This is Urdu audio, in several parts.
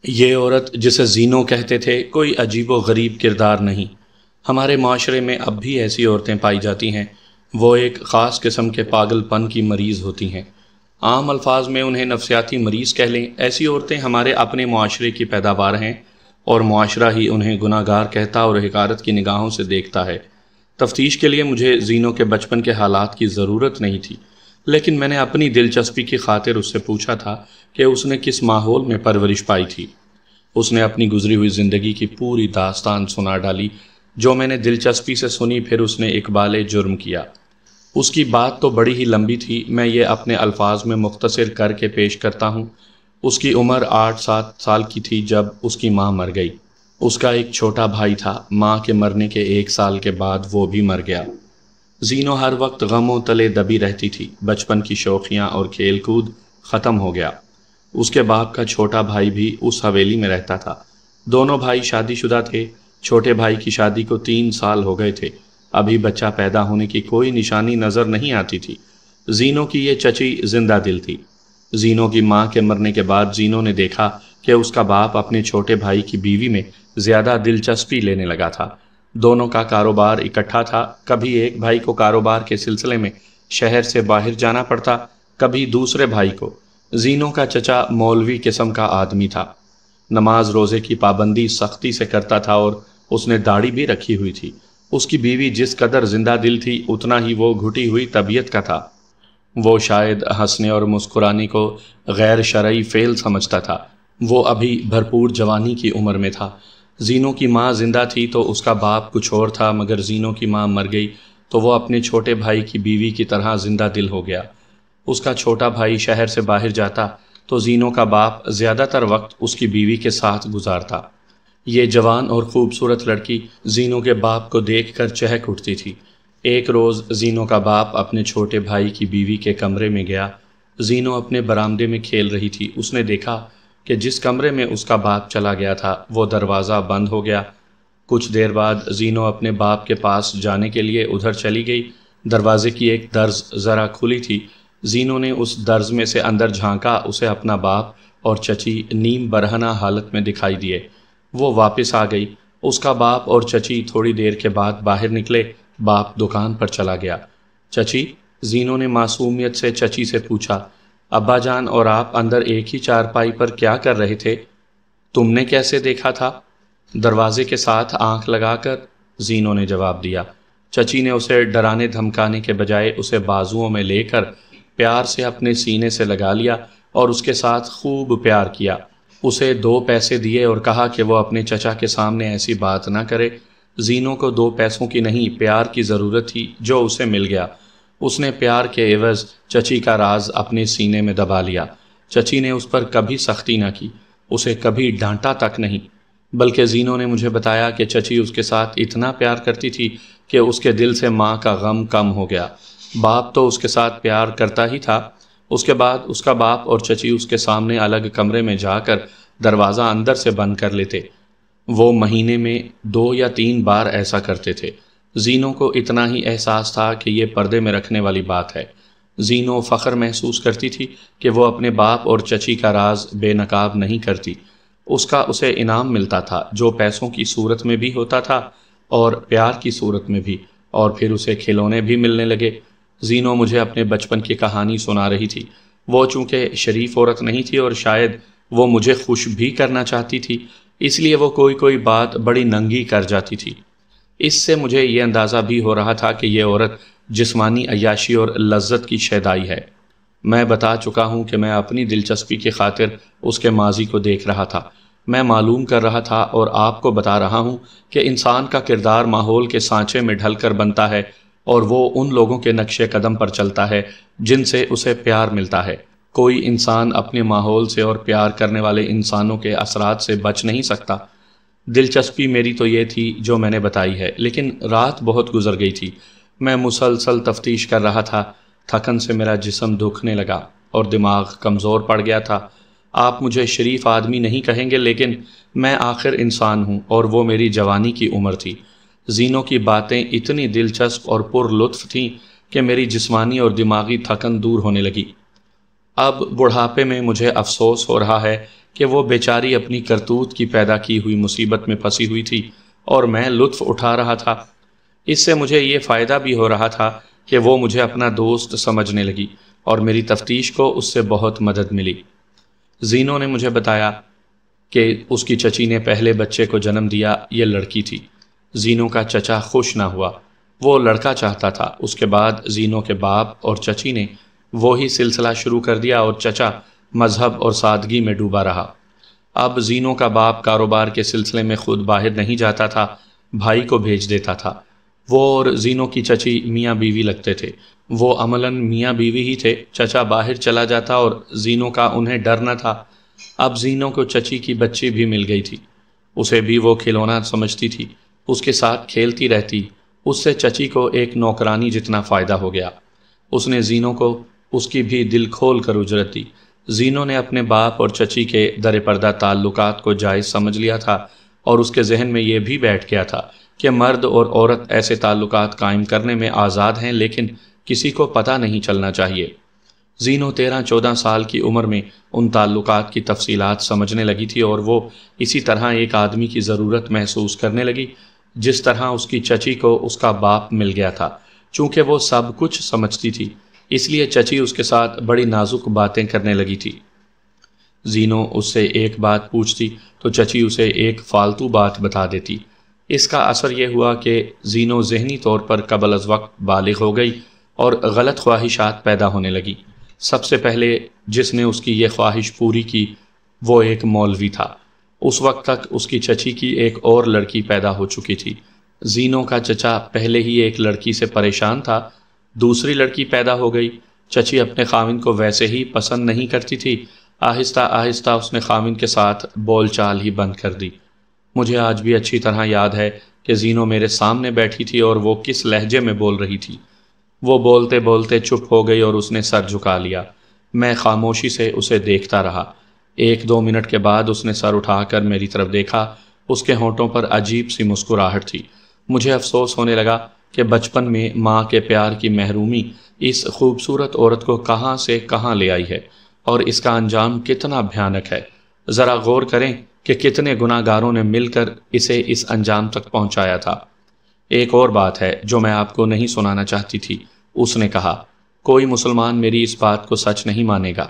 یہ عورت جسے زینو کہتے تھے کوئی عجیب و غریب کردار نہیں۔ ہمارے معاشرے میں اب بھی ایسی عورتیں پائی جاتی ہیں۔ وہ ایک خاص قسم کے پاگل پن کی مریض ہوتی ہیں۔ عام الفاظ میں انہیں نفسیاتی مریض کہہ لیں۔ ایسی عورتیں ہمارے اپنے معاشرے کی پیداوار ہیں اور معاشرہ ہی انہیں گناہ گار کہتا اور حقارت کی نگاہوں سے دیکھتا ہے۔ تفتیش کے لیے مجھے زینو کے بچپن کے حالات کی ضرورت نہیں تھی، لیکن میں نے اپنی دلچسپی کی خاطر اس سے پوچھا تھا کہ اس نے کس ماحول میں پرورش پائی تھی۔ اس نے اپنی گزری ہوئی زندگی کی پوری داستان سنا ڈالی، جو میں نے دلچسپی سے سنی۔ پھر اس نے اقبال جرم کیا۔ اس کی بات تو بڑی ہی لمبی تھی، میں یہ اپنے الفاظ میں مختصر کر کے پیش کرتا ہوں۔ اس کی عمر 8-7 سال کی تھی جب اس کی ماں مر گئی۔ اس کا ایک چھوٹا بھائی تھا۔ ماں کے مرنے کے 1 سال کے بعد وہ بھی مر گیا۔ زینو ہر وقت غموں تلے دبی رہتی تھی۔ بچپن کی شوخیاں اور کھیل کود ختم ہو گیا۔ اس کے باپ کا چھوٹا بھائی بھی اس حویلی میں رہتا تھا۔ دونوں بھائی شادی شدہ تھے۔ چھوٹے بھائی کی شادی کو 3 سال ہو گئے تھے۔ ابھی بچہ پیدا ہونے کی کوئی نشانی نظر نہیں آتی تھی۔ زینو کی یہ چچی زندہ دل تھی۔ زینو کی ماں کے مرنے کے بعد زینو نے دیکھا کہ اس کا باپ اپنے چھوٹے بھائی کی بیوی میں زیادہ دلچسپی لینے لگا تھا۔ دونوں کا کاروبار اکٹھا تھا۔ کبھی ایک بھائی کو کاروبار کے سلسلے میں شہر سے باہر جانا پڑتا، کبھی دوسرے بھائی کو۔ زینو کا چچا مولوی قسم کا آدمی تھا۔ نماز روزے کی پابندی سختی سے کرتا تھا اور اس نے داڑھی بھی رکھی ہوئی تھی۔ اس کی بیوی جس قدر زندہ دل تھی، اتنا ہی وہ گھٹی ہوئی طبیعت کا تھا۔ وہ شاید ہنسنے اور مسکرانے کو غیر شرعی فعل سمجھتا تھا۔ وہ ابھی بھرپور جوانی کی عمر میں تھا۔ زینو کی ماں زندہ تھی تو اس کا باپ کچھ اور تھا، مگر زینو کی ماں مر گئی تو وہ اپنے چھوٹے بھائی کی بیوی کی طرح زندہ دل ہو گیا۔ اس کا چھوٹا بھائی شہر سے باہر جاتا تو زینو کا باپ زیادہ تر وقت اس کی بیوی کے ساتھ گزارتا۔ یہ جوان اور خوبصورت لڑکی زینو کے باپ کو دیکھ کر چہک اٹھتی تھی۔ ایک روز زینو کا باپ اپنے چھوٹے بھائی کی بیوی کے کمرے میں گیا۔ زینو اپنے برآمدے میں کھیل رہی تھی۔ اس نے دیکھا کہ جس کمرے میں اس کا باپ چلا گیا تھا وہ دروازہ بند ہو گیا۔ کچھ دیر بعد زینو اپنے باپ کے پاس جانے کے لیے ادھر چلی گئی۔ دروازے کی ایک درز ذرا کھلی تھی۔ زینو نے اس درز میں سے اندر جھانکا۔ اسے اپنا باپ اور چچی نیم برہنہ حالت میں دکھائی دیے۔ وہ واپس آ گئی۔ اس کا باپ اور چچی تھوڑی دیر کے بعد باہر نکلے۔ باپ دکان پر چلا گیا۔ چچی؟ زینو نے معصومیت سے چچی سے پوچھا۔ ابا جان اور آپ اندر ایک ہی چارپائی پر کیا کر رہے تھے؟ تم نے کیسے دیکھا تھا؟ دروازے کے ساتھ آنکھ لگا کر، زینو نے جواب دیا۔ چچی نے اسے ڈرانے دھمکانے کے بجائے اسے بازوؤں میں لے کر پیار سے اپنے سینے سے لگا لیا اور اس کے ساتھ خوب پیار کیا۔ اسے 2 پیسے دیے اور کہا کہ وہ اپنے چچا کے سامنے ایسی بات نہ کرے۔ زینو کو 2 پیسوں کی نہیں، پیار کی ضرورت تھی، جو اسے مل گیا۔ اس نے پیار کے عوض چچی کا راز اپنے سینے میں دبا لیا۔ چچی نے اس پر کبھی سختی نہ کی، اسے کبھی ڈانٹا تک نہیں، بلکہ زینو نے مجھے بتایا کہ چچی اس کے ساتھ اتنا پیار کرتی تھی کہ اس کے دل سے ماں کا غم کم ہو گیا۔ باپ تو اس کے ساتھ پیار کرتا ہی تھا۔ اس کے بعد اس کا باپ اور چچی اس کے سامنے الگ کمرے میں جا کر دروازہ اندر سے بند کر لیتے۔ وہ مہینے میں 2 یا 3 بار ایسا کرتے تھے۔ زینو کو اتنا ہی احساس تھا کہ یہ پردے میں رکھنے والی بات ہے۔ زینو فخر محسوس کرتی تھی کہ وہ اپنے باپ اور چچی کا راز بے نقاب نہیں کرتی۔ اس کا اسے انعام ملتا تھا، جو پیسوں کی صورت میں بھی ہوتا تھا اور پیار کی صورت میں بھی، اور پھر اسے کھلونے بھی ملنے لگے۔ زینو مجھے اپنے بچپن کی کہانی سنا رہی تھی۔ وہ چونکہ شریف عورت نہیں تھی اور شاید وہ مجھے خوش بھی کرنا چاہتی تھی، اس لیے وہ کوئی بات بڑی ننگی کر جاتی تھی۔ اس سے مجھے یہ اندازہ بھی ہو رہا تھا کہ یہ عورت جسمانی عیاشی اور لذت کی شیدائی ہے۔ میں بتا چکا ہوں کہ میں اپنی دلچسپی کی خاطر اس کے ماضی کو دیکھ رہا تھا۔ میں معلوم کر رہا تھا اور آپ کو بتا رہا ہوں کہ انسان کا کردار ماحول کے سانچے میں ڈھل کر بنتا ہے اور وہ ان لوگوں کے نقش قدم پر چلتا ہے جن سے اسے پیار ملتا ہے۔ کوئی انسان اپنے ماحول سے اور پیار کرنے والے انسانوں کے اثرات سے بچ نہیں سکتا۔ دلچسپی میری تو یہ تھی جو میں نے بتائی ہے، لیکن رات بہت گزر گئی تھی۔ میں مسلسل تفتیش کر رہا تھا۔ تھکن سے میرا جسم دکھنے لگا اور دماغ کمزور پڑ گیا تھا۔ آپ مجھے شریف آدمی نہیں کہیں گے، لیکن میں آخر انسان ہوں اور وہ میری جوانی کی عمر تھی۔ زینو کی باتیں اتنی دلچسپ اور پر لطف تھیں کہ میری جسمانی اور دماغی تھکن دور ہونے لگی۔ اب بڑھاپے میں مجھے افسوس ہو رہا ہے کہ وہ بیچاری اپنی کرتوت کی پیدا کی ہوئی مصیبت میں پھنسی ہوئی تھی اور میں لطف اٹھا رہا تھا۔ اس سے مجھے یہ فائدہ بھی ہو رہا تھا کہ وہ مجھے اپنا دوست سمجھنے لگی اور میری تفتیش کو اس سے بہت مدد ملی۔ زینو نے مجھے بتایا کہ اس کی چچی نے پہلے بچے کو جنم دیا، یہ لڑکی تھی۔ زینو کا چچا خوش نہ ہوا، وہ لڑکا چاہتا تھا۔ اس کے بعد زینو کے باپ اور چچی نے وہی سلسلہ شروع کر دیا اور چچا مذہب اور سادگی میں ڈوبا رہا۔ اب زینو کا باپ کاروبار کے سلسلے میں خود باہر نہیں جاتا تھا، بھائی کو بھیج دیتا تھا۔ وہ اور زینو کی چچی میاں بیوی لگتے تھے، وہ عملاً میاں بیوی ہی تھے۔ چچا باہر چلا جاتا اور زینو کا انہیں ڈر نہ تھا۔ اب زینو کو چچی کی بچی بھی مل گئی تھی، اسے بھی وہ کھلونا سمجھتی تھی، اس کے ساتھ کھیلتی رہتی۔ اس سے چچی کو ایک نوکرانی جتنا فائدہ ہو گیا۔ اس نے زینو کو اس کی بھی دل کھول کر اجرت دی۔ زینو نے اپنے باپ اور چچی کے در پردہ تعلقات کو جائز سمجھ لیا تھا اور اس کے ذہن میں یہ بھی بیٹھ گیا تھا کہ مرد اور عورت ایسے تعلقات قائم کرنے میں آزاد ہیں، لیکن کسی کو پتہ نہیں چلنا چاہیے۔ زینو 13-14 سال کی عمر میں ان تعلقات کی تفصیلات سمجھنے لگی تھی اور وہ اسی طرح ایک آدمی کی ضرورت محسوس کرنے لگی جس طرح اس کی چچی کو اس کا باپ مل گیا تھا۔ چونکہ وہ سب کچھ سمجھتی تھی، اس لیے چچی اس کے ساتھ بڑی نازک باتیں کرنے لگی تھی۔ زینو اس سے ایک بات پوچھتی تو چچی اسے ایک فالتو بات بتا دیتی۔ اس کا اثر یہ ہوا کہ زینو ذہنی طور پر قبل از وقت بالغ ہو گئی اور غلط خواہشات پیدا ہونے لگی۔ سب سے پہلے جس نے اس کی یہ خواہش پوری کی وہ ایک مولوی تھا۔ اس وقت تک اس کی چچی کی ایک اور لڑکی پیدا ہو چکی تھی۔ زینو کا چچا پہلے ہی ایک لڑکی سے پریشان تھا، دوسری لڑکی پیدا ہو گئی۔ چچی اپنے خاوند کو ویسے ہی پسند نہیں کرتی تھی، آہستہ آہستہ اس نے خاوند کے ساتھ بول چال ہی بند کر دی۔ مجھے آج بھی اچھی طرح یاد ہے کہ زینو میرے سامنے بیٹھی تھی اور وہ کس لہجے میں بول رہی تھی۔ وہ بولتے بولتے چپ ہو گئی اور اس نے سر جھکا لیا۔ میں خاموشی سے اسے دیکھتا رہا۔ 1-2 منٹ کے بعد اس نے سر اٹھا کر میری طرف دیکھا، اس کے ہونٹوں پر عجیب سی مسکراہٹ تھی۔ مجھے افسوس ہونے لگا کہ بچپن میں ماں کے پیار کی محرومی اس خوبصورت عورت کو کہاں سے کہاں لے آئی ہے اور اس کا انجام کتنا بھیانک ہے۔ ذرا غور کریں کہ کتنے گناہ گاروں نے مل کر اسے اس انجام تک پہنچایا تھا۔ ایک اور بات ہے جو میں آپ کو نہیں سنانا چاہتی تھی، اس نے کہا۔ کوئی مسلمان میری اس بات کو سچ نہیں مانے گا۔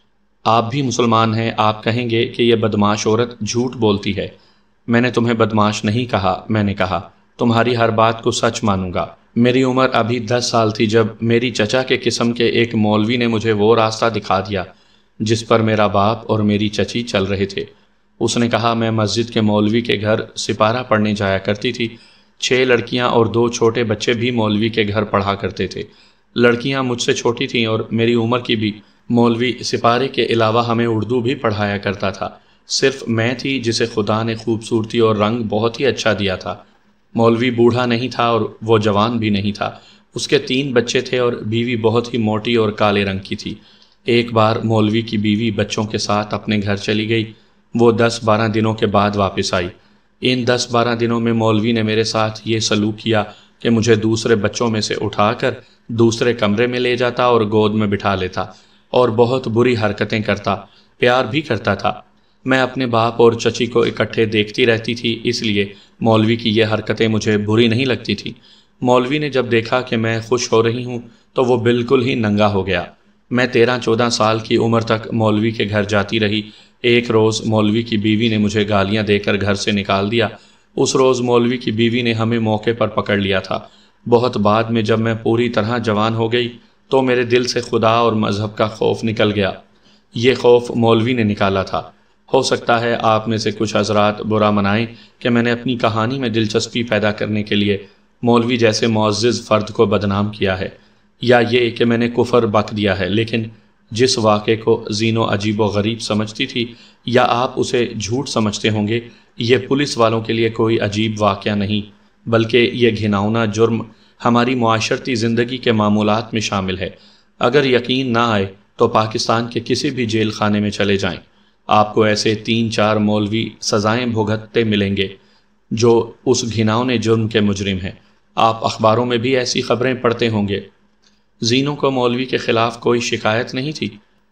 آپ بھی مسلمان ہیں، آپ کہیں گے کہ یہ بدمعاش عورت جھوٹ بولتی ہے۔ میں نے تمہیں بدمعاش نہیں کہا، میں نے کہا تمہاری ہر بات کو سچ مانوں گا۔ میری عمر ابھی 10 سال تھی جب میری چچا کے قسم کے ایک مولوی نے مجھے وہ راستہ دکھا دیا جس پر میرا باپ اور میری چچی چل رہے تھے۔ اس نے کہا میں مسجد کے مولوی کے گھر سپارہ پڑھنے جایا کرتی تھی۔ 6 لڑکیاں اور 2 چھوٹے بچے بھی مولوی کے گھر پڑھا کرتے تھے۔ لڑکیاں مجھ سے چھوٹی تھیں اور میری عمر کی بھی۔ مولوی سپارے کے علاوہ ہمیں اردو بھی پڑھایا کرتا تھا۔ صرف میں تھی جسے خدا نے خوبصورتی اور رنگ بہت ہی اچھا دیا تھا۔ مولوی بوڑھا نہیں تھا اور وہ جوان بھی نہیں تھا۔ اس کے 3 بچے تھے اور بیوی بہت ہی موٹی اور کالے رنگ کی تھی۔ ایک بار مولوی کی بیوی بچوں کے ساتھ اپنے گھر چلی گئی۔ وہ 10-12 دنوں کے بعد واپس آئی۔ ان 10-12 دنوں میں مولوی نے میرے ساتھ یہ سلوک کیا کہ مجھے دوسرے بچوں میں سے اٹھا کر دوسرے کمرے میں لے جاتا اور گود میں بٹھا لیتا اور بہت بری حرکتیں کرتا، پیار بھی کرتا تھا۔ میں اپنے باپ اور چچی کو اکٹھے دیکھتی رہتی تھی، اس لیے مولوی کی یہ حرکتیں مجھے بری نہیں لگتی تھی۔ مولوی نے جب دیکھا کہ میں خوش ہو رہی ہوں تو وہ بالکل ہی ننگا ہو گیا۔ میں 13-14 سال کی عمر تک مولوی کے گھر جاتی رہی۔ ایک روز مولوی کی بیوی نے مجھے گالیاں دے کر گھر سے نکال دیا۔ اس روز مولوی کی بیوی نے ہمیں موقع پر پکڑ لیا تھا۔ بہت بعد میں جب میں پوری طرح جوان ہو گئی تو میرے دل سے خدا اور مذہب کا خوف نکل گیا۔ یہ خوف مولوی نے نکالا تھا۔ ہو سکتا ہے آپ میں سے کچھ حضرات برا منائیں کہ میں نے اپنی کہانی میں دلچسپی پیدا کرنے کے لیے مولوی جیسے معزز فرد کو بدنام کیا ہے، یا یہ کہ میں نے کفر بک دیا ہے، لیکن جس واقعے کو زینو عجیب و غریب سمجھتی تھی یا آپ اسے جھوٹ سمجھتے ہوں گے، یہ پولیس والوں کے لیے کوئی عجیب واقعہ نہیں، بلکہ یہ گھناؤنا جرم ہماری معاشرتی زندگی کے معمولات میں شامل ہے۔ اگر یقین نہ آئے تو پاکستان کے کسی بھی جیل خانے میں چلے جائیں، آپ کو ایسے 3-4 مولوی سزائیں بھگتتے ملیں گے جو اس گھناؤنے جرم کے مجرم ہیں۔ آپ اخباروں میں بھی ایسی خبریں پڑھتے ہوں گے۔ زینو کو مولوی کے خلاف کوئی شکایت نہیں تھی۔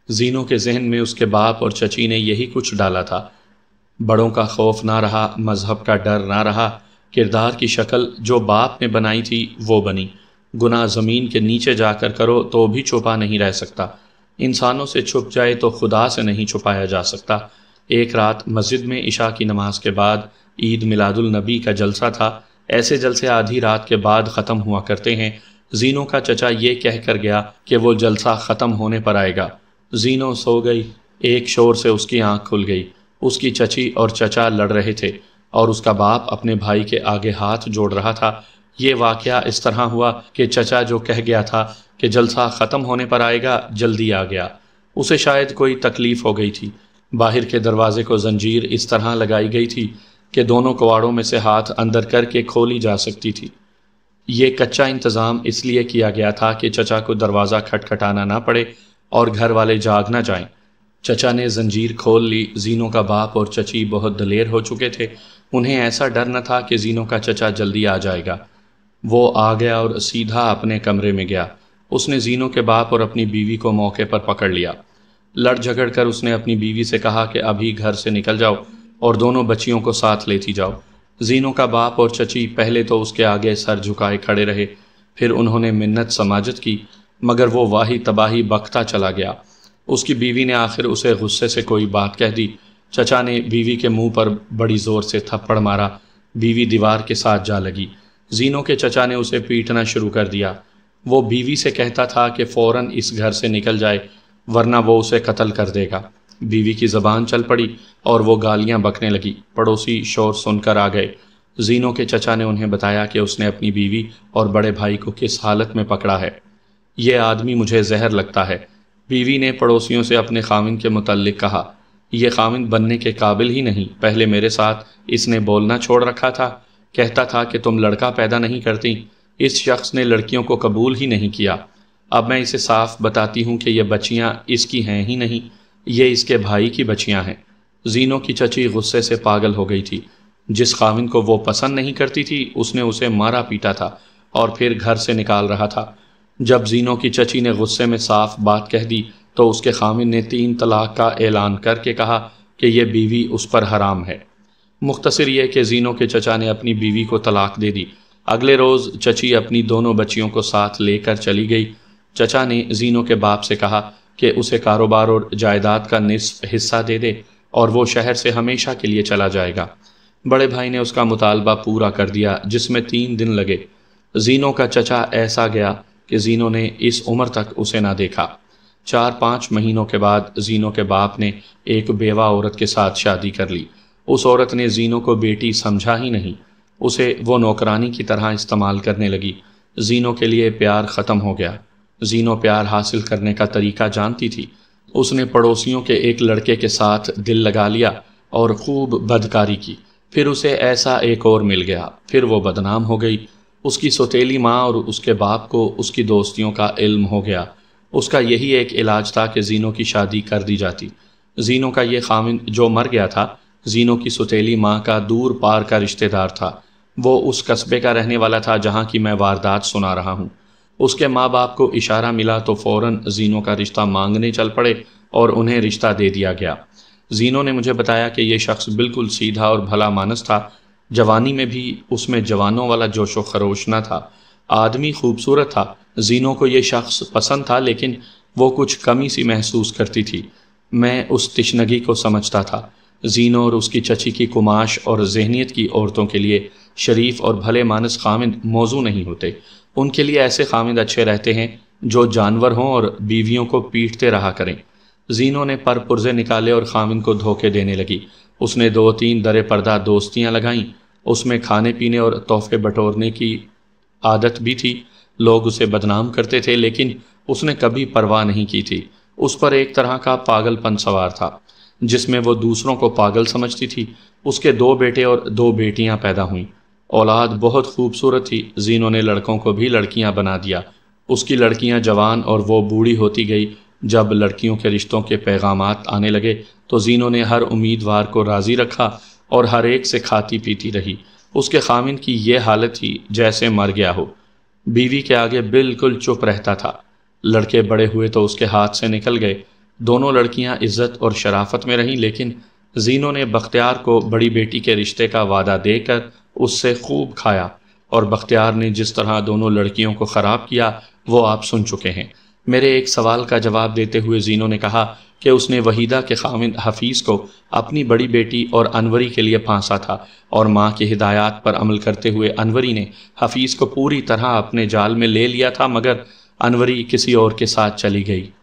زینو کے ذہن میں اس کے باپ اور چچی نے یہی کچھ ڈالا تھا۔ بڑوں کا خوف نہ رہا، مذہب کا ڈر نہ رہا، کردار کی شکل جو باپ نے بنائی تھی وہ بنی۔ گناہ زمین کے نیچے جا کر کرو تو بھی چھپا نہیں رہ سکتا، انسانوں سے چھپ جائے تو خدا سے نہیں چھپایا جا سکتا۔ ایک رات مسجد میں عشاء کی نماز کے بعد عید میلاد النبی کا جلسہ تھا۔ ایسے جلسے آدھی رات کے بعد ختم ہوا کرتے ہیں۔ زینو کا چچا یہ کہہ کر گیا کہ وہ جلسہ ختم ہونے پر آئے گا۔ زینو سو گئی، ایک شور سے اس کی آنکھ کھل گئی۔ اس کی چچی اور چچا لڑ رہے تھے اور اس کا باپ اپنے بھائی کے آگے ہاتھ جوڑ رہا تھا۔ یہ واقعہ اس طرح ہوا کہ چچا جو کہہ گیا تھا کہ جلسہ ختم ہونے پر آئے گا، جلدی آ گیا۔ اسے شاید کوئی تکلیف ہو گئی تھی۔ باہر کے دروازے کو زنجیر اس طرح لگائی گئی تھی کہ دونوں کواڑوں میں سے ہاتھ اندر کر کے کھولی جا سکتی تھی۔ یہ کچا انتظام اس لیے کیا گیا تھا کہ چچا کو دروازہ کھٹکھٹانا نہ پڑے اور گھر والے جاگ نہ جائیں۔ چچا نے زنجیر کھول لی۔ زینو کا باپ اور چچی بہت دلیر ہو چکے تھے۔ انہیں ایسا ڈر نہ تھا کہ زینو کا چچا جلدی آ جائے گا۔ وہ آ گیا اور سیدھا اپنے کمرے میں گیا۔ اس نے زینو کے باپ اور اپنی بیوی کو موقع پر پکڑ لیا۔ لڑ جھگڑ کر اس نے اپنی بیوی سے کہا کہ ابھی گھر سے نکل جاؤ اور دونوں بچیوں کو ساتھ لیتی جاؤ۔ زینو کا باپ اور چچی پہلے تو اس کے آگے سر جھکائے کھڑے رہے، پھر انہوں نے منت سماجت کی، مگر وہ واہی تباہی بکتا چلا گیا۔ اس کی بیوی نے آخر اسے غصے سے کوئی بات کہہ دی۔ چچا نے بیوی کے منہ پر بڑی زور سے تھپڑ مارا۔ بیوی دیوار کے ساتھ جا لگی۔ زینو کے چچا نے اسے پیٹنا شروع کر دیا۔ وہ بیوی سے کہتا تھا کہ فوراً اس گھر سے نکل جائے ورنہ وہ اسے قتل کر دے گا۔ بیوی کی زبان چل پڑی اور وہ گالیاں بکنے لگی۔ پڑوسی شور سن کر آ گئے۔ زینو کے چچا نے انہیں بتایا کہ اس نے اپنی بیوی اور بڑے بھائی کو کس حالت میں پکڑا ہے۔ یہ آدمی مجھے زہر لگتا ہے۔ بیوی نے پڑوسیوں سے اپنے خاوند کے متعلق کہا، یہ خاوند بننے کے قابل ہی نہیں۔ پہلے میرے ساتھ اس نے بولنا چھوڑ رکھا تھا، کہتا تھا کہ تم لڑکا پیدا نہیں کرتی۔ اس شخص نے لڑکیوں کو قبول ہی نہیں کیا۔ اب میں اسے صاف بتاتی ہوں کہ یہ بچیاں اس کی ہیں ہی نہیں، یہ اس کے بھائی کی بچیاں ہیں۔ زینو کی چچی غصے سے پاگل ہو گئی تھی۔ جس خاوند کو وہ پسند نہیں کرتی تھی اس نے اسے مارا پیٹا تھا اور پھر گھر سے نکال رہا تھا۔ جب زینو کی چچی نے غصے میں صاف بات کہہ دی تو اس کے خاوند نے 3 طلاق کا اعلان کر کے کہا کہ یہ بیوی اس پر حرام ہے۔ مختصر یہ کہ زینو کے چچا نے اپنی بیوی کو طلاق دے دی۔ اگلے روز چچی اپنی دونوں بچیوں کو ساتھ لے کر چلی گئی۔ چچا نے زینو کے باپ سے کہا کہ اسے کاروبار اور جائیداد کا نصف حصہ دے دے اور وہ شہر سے ہمیشہ کے لیے چلا جائے گا۔ بڑے بھائی نے اس کا مطالبہ پورا کر دیا، جس میں 3 دن لگے۔ زینو کا چچا ایسا گیا کہ زینو نے اس عمر تک اسے نہ دیکھا۔ 4-5 مہینوں کے بعد زینو کے باپ نے ایک بیوہ عورت کے ساتھ شادی کر لی۔ اس عورت نے زینو کو بیٹی سمجھا ہی نہیں، اسے وہ نوکرانی کی طرح استعمال کرنے لگی۔ زینو کے لیے پیار ختم ہو گیا۔ زینو پیار حاصل کرنے کا طریقہ جانتی تھی۔ اس نے پڑوسیوں کے ایک لڑکے کے ساتھ دل لگا لیا اور خوب بدکاری کی۔ پھر اسے ایسا ایک اور مل گیا، پھر وہ بدنام ہو گئی۔ اس کی سوتیلی ماں اور اس کے باپ کو اس کی دوستیوں کا علم ہو گیا۔ اس کا یہی ایک علاج تھا کہ زینو کی شادی کر دی جاتی۔ زینو کا یہ خاوند جو مر گیا تھا، زینو کی سوتیلی ماں کا دور پار کا رشتہ دار تھا۔ وہ اس قصبے کا رہنے والا تھا جہاں کی میں واردات سنا رہا ہوں۔ اس کے ماں باپ کو اشارہ ملا تو فوراً زینو کا رشتہ مانگنے چل پڑے اور انہیں رشتہ دے دیا گیا۔ زینو نے مجھے بتایا کہ یہ شخص بالکل سیدھا اور بھلا مانس تھا۔ جوانی میں بھی اس میں جوانوں والا جوش و خروش نہ تھا۔ آدمی خوبصورت تھا۔ زینو کو یہ شخص پسند تھا لیکن وہ کچھ کمی سی محسوس کرتی تھی۔ میں اس تشنگی کو سمجھتا تھا۔ زینو اور اس کی چچی کی کماش اور ذہنیت کی عورتوں کے لیے شریف اور بھلے مانس خاوند موزوں نہیں ہوتے۔ ان کے لیے ایسے خاوند اچھے رہتے ہیں جو جانور ہوں اور بیویوں کو پیٹتے رہا کریں۔ زینو نے پر پرزے نکالے اور خاوند کو دھوکے دینے لگی۔ اس نے 2-3 درے پردہ دوستیاں لگائیں۔ اس میں کھانے پینے اور تحفے بٹورنے کی عادت بھی تھی۔ لوگ اسے بدنام کرتے تھے لیکن اس نے کبھی پرواہ نہیں کی تھی۔ اس پر ایک طرح کا پاگل پن سوار تھا جس میں وہ دوسروں کو پاگل سمجھتی تھی۔ اس کے 2 بیٹے اور 2 بیٹیاں پیدا ہوئیں۔ اولاد بہت خوبصورت تھی۔ زینو نے لڑکوں کو بھی لڑکیاں بنا دیا۔ اس کی لڑکیاں جوان اور وہ بوڑھی ہوتی گئی۔ جب لڑکیوں کے رشتوں کے پیغامات آنے لگے تو زینو نے ہر امیدوار کو راضی رکھا اور ہر ایک سے کھاتی پیتی رہی۔ اس کے خاوند کی یہ حالت تھی جیسے مر گیا ہو۔ بیوی کے آگے بالکل چپ رہتا تھا۔ لڑکے بڑے ہوئے تو اس کے ہاتھ سے نکل گئے۔ دونوں لڑکیاں عزت اور شرافت میں رہیں، لیکن زینو نے بختیار کو بڑی بیٹی کے رشتے کا وعدہ دے کر اس سے خوب کھایا، اور بختیار نے جس طرح دونوں لڑکیوں کو خراب کیا وہ آپ سن چکے ہیں۔ میرے ایک سوال کا جواب دیتے ہوئے زینو نے کہا کہ اس نے وحیدہ کے خاوند حفیظ کو اپنی بڑی بیٹی اور انوری کے لیے پھانسا تھا، اور ماں کی ہدایات پر عمل کرتے ہوئے انوری نے حفیظ کو پوری طرح اپنے جال میں لے لیا تھا، مگر انوری کسی اور کے ساتھ چلی گئی۔